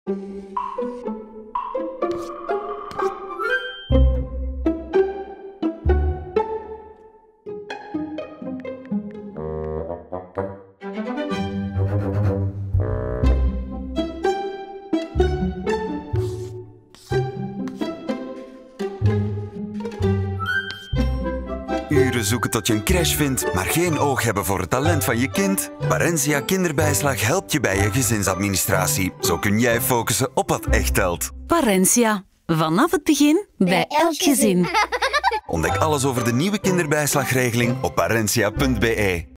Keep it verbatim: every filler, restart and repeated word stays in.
Uren zoeken tot je een crash vindt, maar geen oog hebben voor het talent van je kind? Parentia Kinderbijslag helpt je bij je gezinsadministratie. Zo kun jij focussen op wat echt telt. Parentia. Vanaf het begin, bij elk gezin. Ontdek alles over de nieuwe kinderbijslagregeling op parentia punt be.